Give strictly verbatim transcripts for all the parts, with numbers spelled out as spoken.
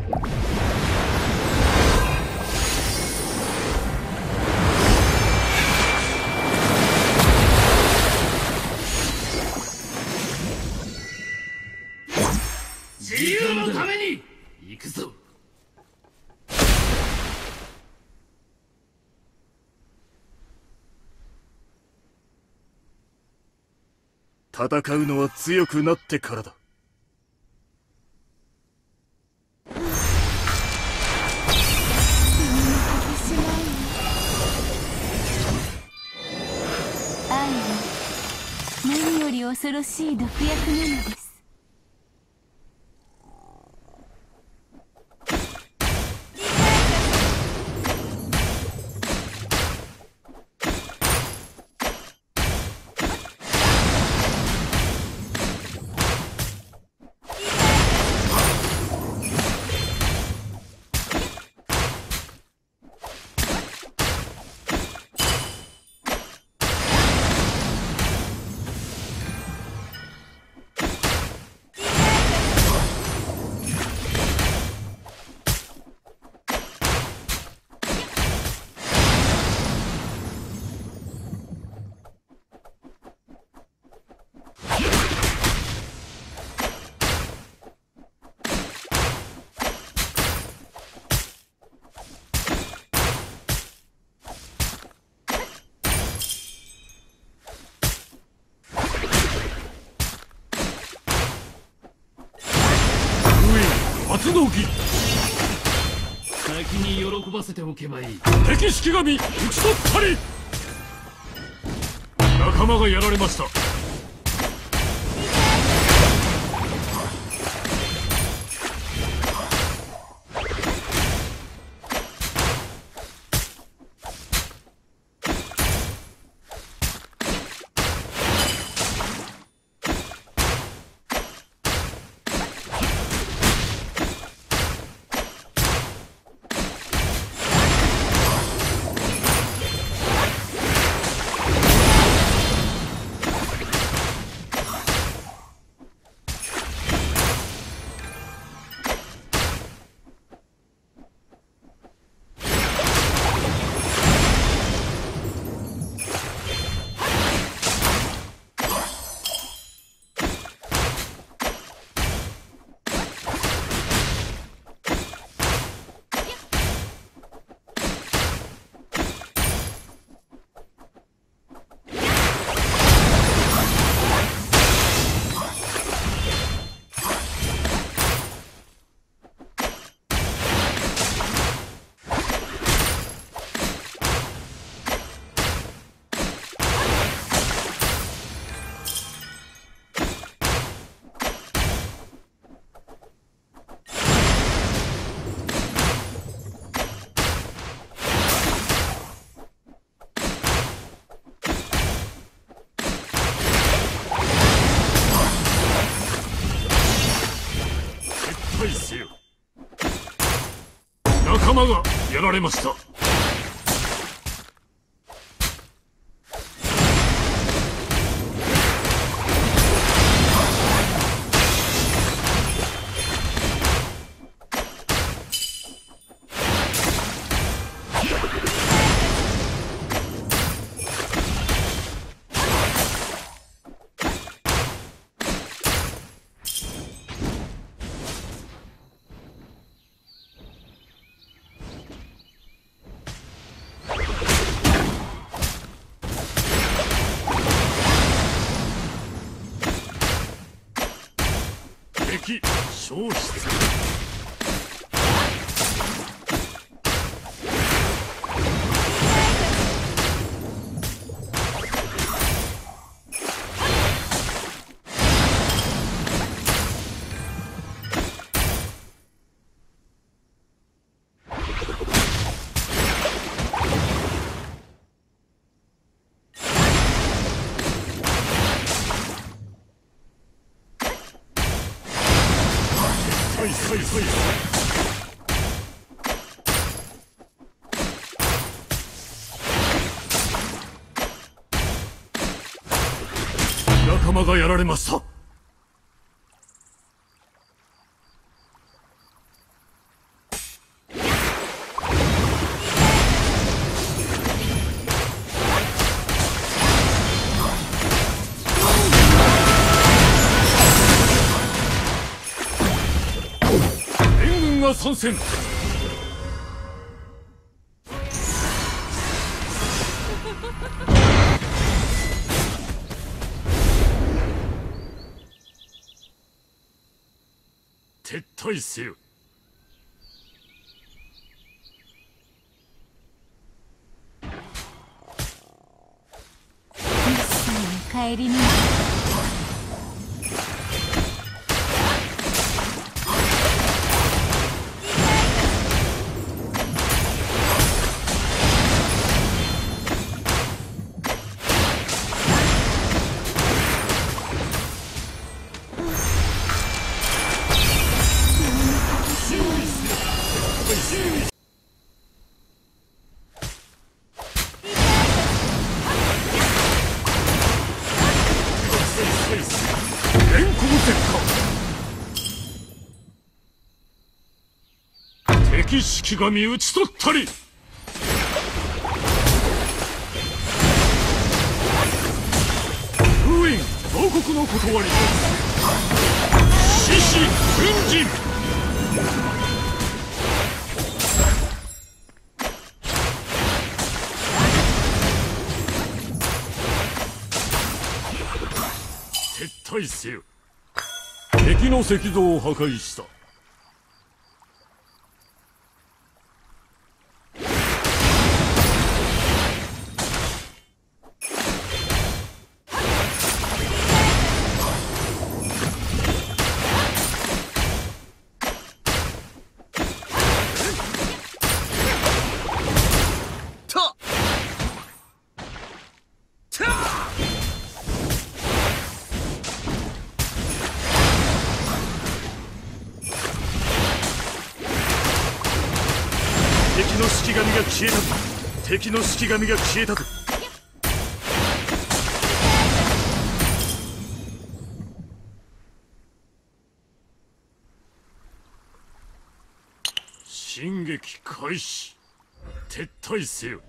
自由のために行くぞ。 戦うのは強くなってからだ。 愛は何より恐ろしい毒薬なのです。 発動機。先に喜ばせておけばいい。 敵式神討ち取ったり。仲間がやられました。仲間がやられました。敵消失。仲間がやられました。 が参戦。撤退せよ。 帰りに連行絶火。敵式神討ち取ったり。封印亡国の断り。獅子奮陣。撤退せよ。敵の石像を破壊した。 敵の式神が消えたぞ。敵の式神が消えたぞ。 進撃開始。撤退せよ。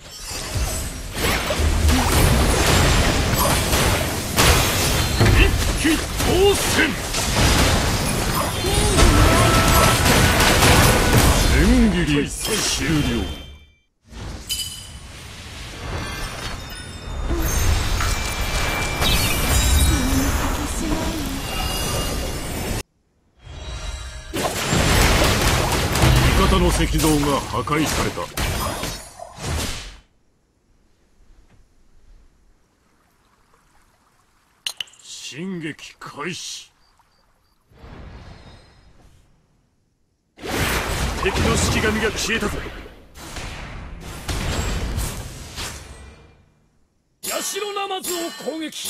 一騎当選。千切り終了。味方の石像が破壊された。進撃開始。 敵の式神が消えたぞ。 社ナマズを攻撃。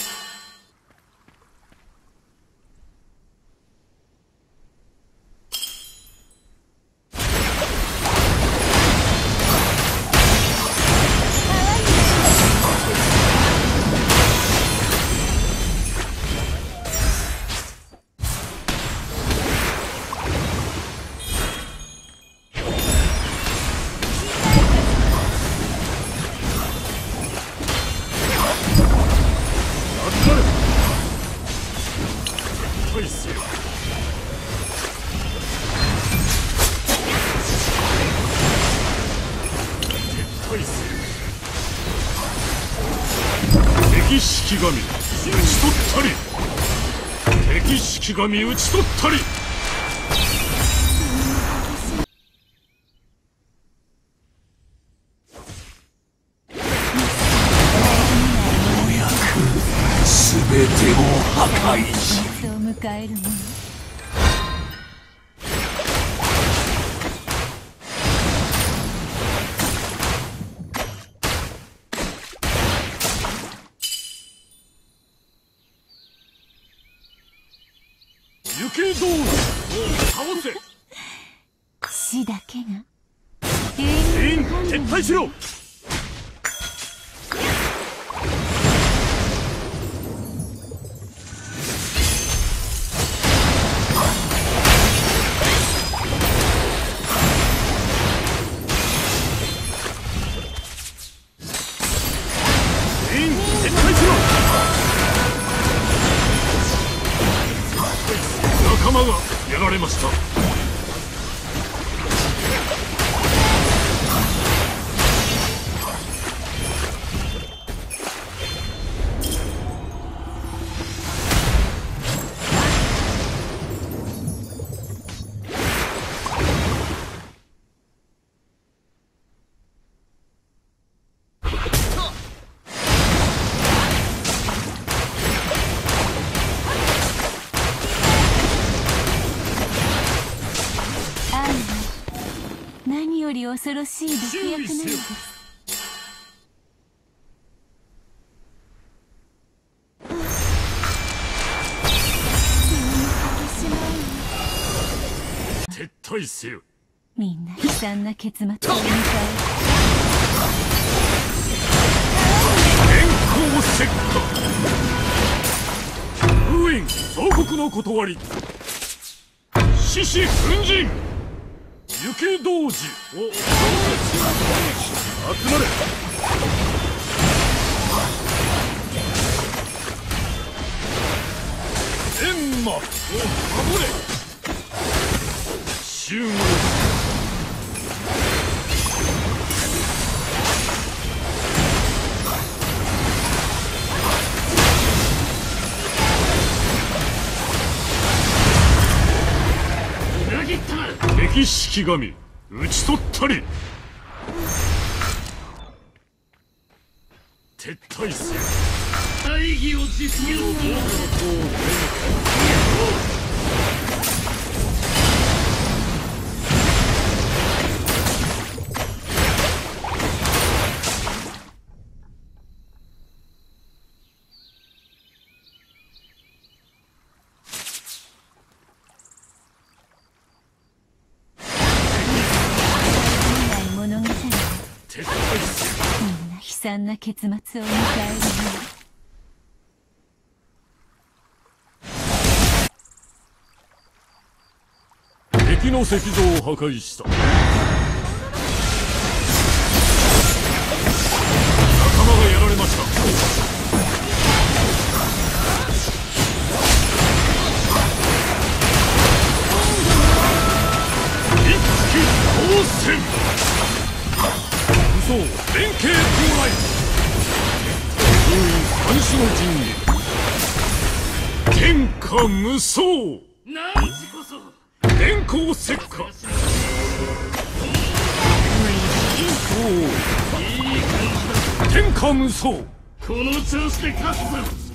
敵式神討ち取ったり。敵式神討ち取ったり。 全てを破壊し夏を迎えるもの。 行けどうもう倒せ。 死だけが全員撤退しろ。全員撤退しろ。 仲間がやられました。 より恐ろしい毒薬なのです。 撤退せよ。 みんな悲惨な結末を迎え電光石火。封印総国の断り。獅子奮陣。行け童子を集まれ。 閻魔を守れ。集合。 裏切ったな。 敵式神討ち取ったり。撤退せよ。 大義を実現する。 物語。 撤退せよ。 みんな悲惨な結末を迎えるの。 敵の石像を破壊した。仲間がやられました。一騎当選。武装連携到来。封印三種の陣へ。天下無双。 何時こそ。 電光石火。封印神道。天下無双。 この調子で勝つぞ。